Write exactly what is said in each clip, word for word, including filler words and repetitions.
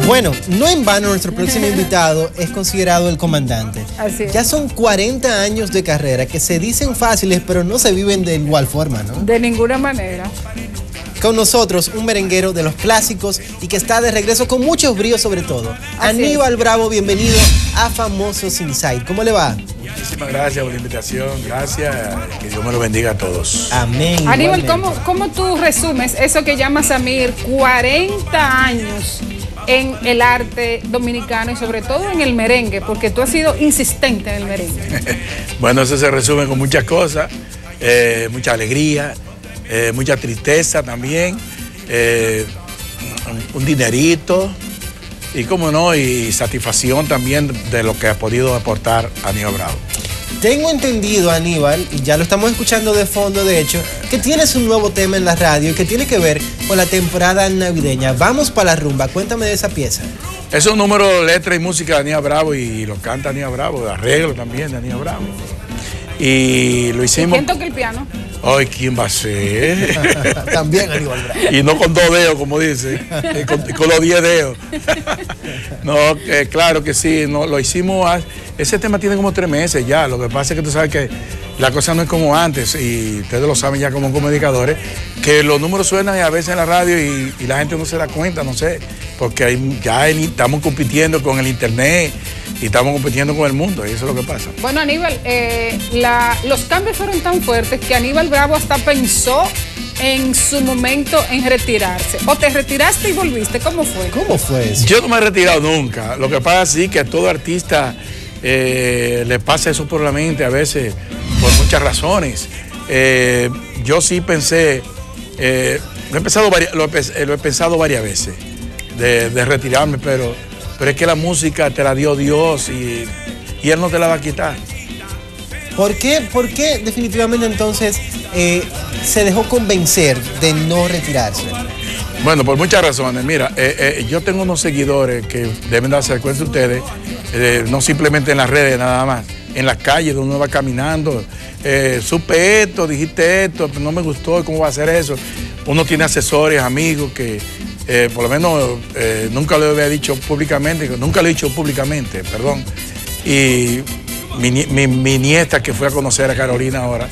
Bueno, no en vano nuestro próximo invitado es considerado el comandante. Así es. Ya son cuarenta años de carrera que se dicen fáciles, pero no se viven de igual forma, ¿no? De ninguna manera. Con nosotros, un merenguero de los clásicos y que está de regreso con muchos bríos sobre todo. Así Aníbal es. Bravo, bienvenido a Famosos Inside. ¿Cómo le va? Muchísimas gracias por la invitación, gracias, que Dios me lo bendiga a todos. Amén. Aníbal, igualmente. ¿cómo, ¿cómo tú resumes eso que llama Samir cuarenta años en el arte dominicano y sobre todo en el merengue? Porque tú has sido insistente en el merengue. Bueno, eso se resume con muchas cosas, eh, mucha alegría, eh, mucha tristeza también, eh, un dinerito y, cómo no, y satisfacción también de lo que ha podido aportar Aníbal Bravo. Tengo entendido, Aníbal, y ya lo estamos escuchando de fondo, de hecho, que tienes un nuevo tema en la radio y que tiene que ver con la temporada navideña. Vamos para la rumba, cuéntame de esa pieza. Es un número, letra y música de Aníbal Bravo y lo canta Aníbal Bravo, de arreglo también de Aníbal Bravo. Y lo ¿Y hicimos... quién toca el piano? Ay, ¿quién va a ser? También Aníbal Bravo. Y no con dos dedos, como dice, eh, con, con los diez dedos. No, eh, claro que sí, no, lo hicimos, a, ese tema tiene como tres meses ya, lo que pasa es que tú sabes que la cosa no es como antes, y ustedes lo saben ya como comunicadores, que los números suenan a veces en la radio y, y la gente no se da cuenta, no sé, porque hay, ya hay, estamos compitiendo con el internet y estamos compitiendo con el mundo, y eso es lo que pasa. Bueno, Aníbal, eh, la, los cambios fueron tan fuertes que Aníbal Bravo hasta pensó en su momento en retirarse. ¿O te retiraste y volviste? ¿Cómo fue? ¿Cómo fue eso? Yo no me he retirado nunca. Lo que pasa sí que a todo artista eh, le pasa eso por la mente a veces, por muchas razones. Eh, yo sí pensé, eh, lo, he pensado varias, lo, he, lo he pensado varias veces de, de retirarme, pero, pero es que la música te la dio Dios y, y Él no te la va a quitar. ¿Por qué, por qué definitivamente entonces eh, se dejó convencer de no retirarse? Bueno, por muchas razones. Mira, eh, eh, yo tengo unos seguidores que deben darse cuenta de ustedes, eh, no simplemente en las redes nada más, en las calles donde uno va caminando. Eh, supe esto, dijiste esto, no me gustó, ¿cómo va a hacer eso? Uno tiene asesores, amigos que eh, por lo menos eh, nunca lo había dicho públicamente, nunca lo he dicho públicamente, perdón. Y mi, mi, mi nieta que fue a conocer a Carolina ahora,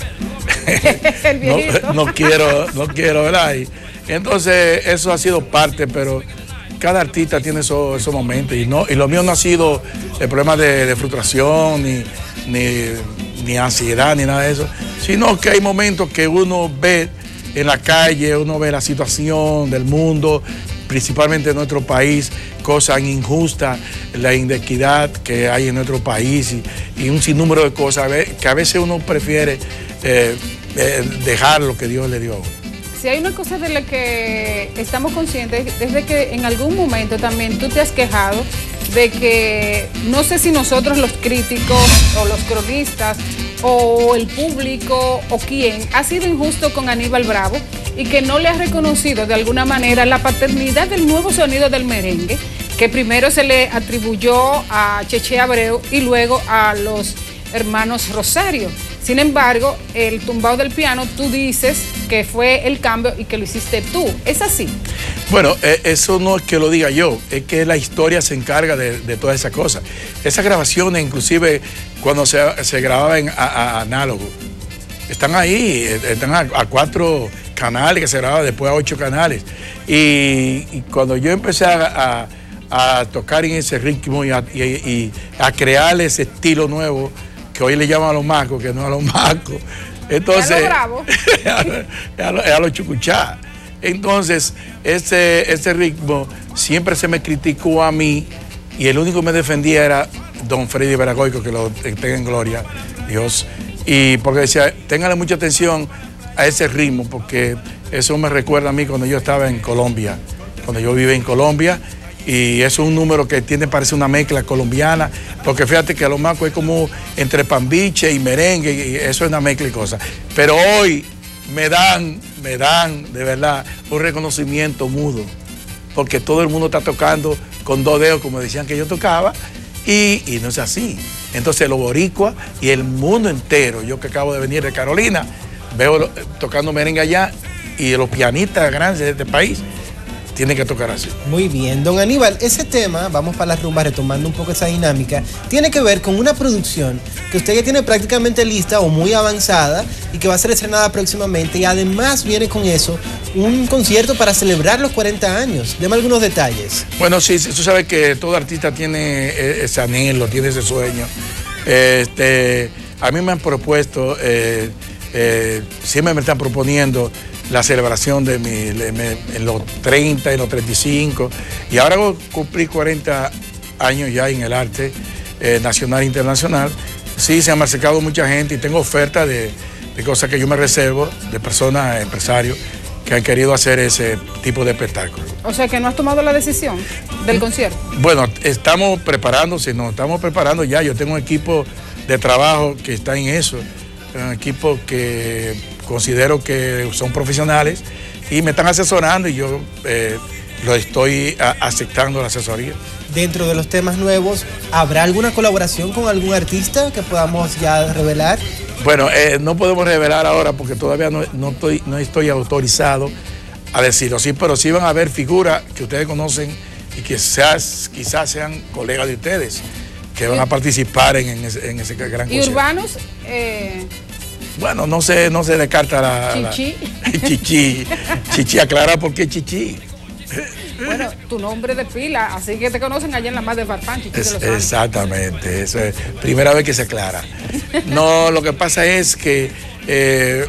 no, no quiero, no quiero, ¿verdad? Y, entonces eso ha sido parte, pero cada artista tiene esos, esos momentos y, no, y lo mío no ha sido el problema de, de frustración, ni, ni, ni ansiedad, ni nada de eso, sino que hay momentos que uno ve en la calle, uno ve la situación del mundo, principalmente en nuestro país, cosas injustas, la inequidad que hay en nuestro país y, y un sinnúmero de cosas que a veces uno prefiere eh, eh, dejar lo que Dios le dio. Si hay una cosa de la que estamos conscientes es de que en algún momento también tú te has quejado de que no sé si nosotros los críticos o los cronistas o el público o quién ha sido injusto con Aníbal Bravo y que no le ha reconocido de alguna manera la paternidad del nuevo sonido del merengue, que primero se le atribuyó a Cheche Abreu y luego a los hermanos Rosario. Sin embargo, el tumbao del piano, tú dices que fue el cambio y que lo hiciste tú. ¿Es así? Bueno, eh, eso no es que lo diga yo, es que la historia se encarga de, de todas esas cosas. Esas grabaciones, inclusive cuando se, se grababa en a, a, análogo, están ahí, están a, a cuatro canales, que se grababa después a ocho canales. Y, y cuando yo empecé a, a, a tocar en ese ritmo y a, y, y a crear ese estilo nuevo, que hoy le llaman a los macos, que no a los macos. Entonces, a los bravos. a los, a los chucuchá. Entonces, ese, ese ritmo siempre se me criticó a mí y el único que me defendía era don Freddy Veragoico, que lo tenga en gloria, Dios. Y porque decía, téngale mucha atención a ese ritmo, porque eso me recuerda a mí cuando yo estaba en Colombia, cuando yo viví en Colombia. Y eso es un número que tiene, parece una mezcla colombiana, porque fíjate que a los macos es como entre pambiche y merengue, y eso es una mezcla y cosas. Pero hoy me dan, me dan de verdad un reconocimiento mudo, porque todo el mundo está tocando con dos dedos, como decían que yo tocaba, y, y no es así. Entonces los boricuas y el mundo entero, yo que acabo de venir de Carolina, veo tocando merengue allá, y los pianistas grandes de este país, tiene que tocar así. Muy bien, don Aníbal, ese tema, vamos para las rumbas retomando un poco esa dinámica, tiene que ver con una producción que usted ya tiene prácticamente lista o muy avanzada y que va a ser estrenada próximamente, y además viene con eso un concierto para celebrar los cuarenta años. Deme algunos detalles. Bueno, sí, tú sabes que todo artista tiene ese anhelo, tiene ese sueño. Este, a mí me han propuesto, eh, eh, siempre me están proponiendo la celebración de mi, me, en los treinta, en los treinta y cinco, y ahora cumplí cuarenta años ya en el arte eh, nacional e internacional. Sí, se han acercado mucha gente y tengo ofertas de, de cosas que yo me reservo, de personas, empresarios, que han querido hacer ese tipo de espectáculo. O sea, que no has tomado la decisión del concierto. Bueno, estamos preparándose, nos estamos preparando ya. Yo tengo un equipo de trabajo que está en eso, un equipo que considero que son profesionales y me están asesorando, y yo eh, lo estoy a, aceptando la asesoría. Dentro de los temas nuevos, ¿habrá alguna colaboración con algún artista que podamos ya revelar? Bueno, eh, no podemos revelar ahora porque todavía no, no, estoy, no estoy autorizado a decirlo, sí, pero sí van a haber figuras que ustedes conocen y que quizás, quizás sean colegas de ustedes que van a participar en, en, ese, en ese gran concierto. ¿Y urbanos? Eh... Bueno, no se, no se descarta la... Chichi. La, chichi. Chichi, aclara por qué Chichi. Bueno, tu nombre de pila, así que te conocen allá en la más de Farfán, Chichi es, de los Exactamente, eso es primera vez que se aclara. No, lo que pasa es que eh,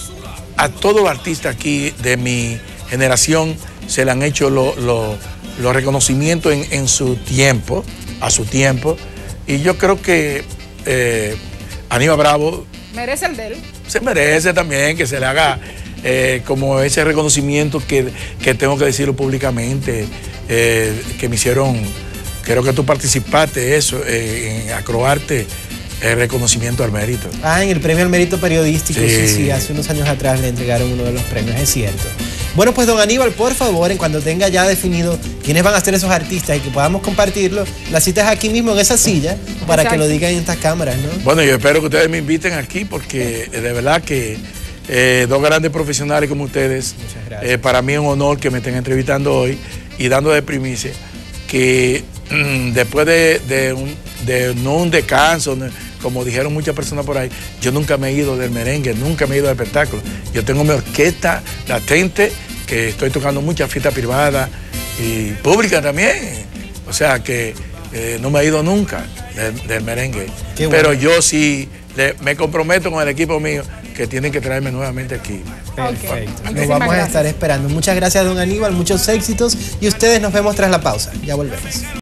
a todo artista aquí de mi generación se le han hecho los lo, lo reconocimientos en, en su tiempo, a su tiempo, y yo creo que eh, Aníbal Bravo merece el de él. Se merece también que se le haga eh, como ese reconocimiento que, que tengo que decirlo públicamente, eh, que me hicieron, creo que tú participaste de eso, eh, en Acroarte, el reconocimiento al mérito. Ah, en el premio al mérito periodístico, sí. sí, sí, hace unos años atrás le entregaron uno de los premios, es cierto. Bueno, pues don Aníbal, por favor, en cuando tenga ya definido quiénes van a ser esos artistas y que podamos compartirlo, la cita es aquí mismo en esa silla para Exacto. que lo digan en estas cámaras, ¿no? Bueno, yo espero que ustedes me inviten aquí porque de verdad que eh, dos grandes profesionales como ustedes, eh, para mí es un honor que me estén entrevistando hoy y dando de primicia que mmm, después de, de, un, de no un descanso, como dijeron muchas personas por ahí, yo nunca me he ido del merengue, nunca me he ido del espectáculo. Yo tengo mi orquesta latente, que estoy tocando muchas fiestas privadas y públicas también. O sea que eh, no me he ido nunca del, del merengue. Qué Pero bueno. yo sí le, me comprometo con el equipo mío que tienen que traerme nuevamente aquí. Perfecto. Okay. Nos vamos gracias. a estar esperando. Muchas gracias, don Aníbal, muchos éxitos y ustedes nos vemos tras la pausa. Ya volvemos.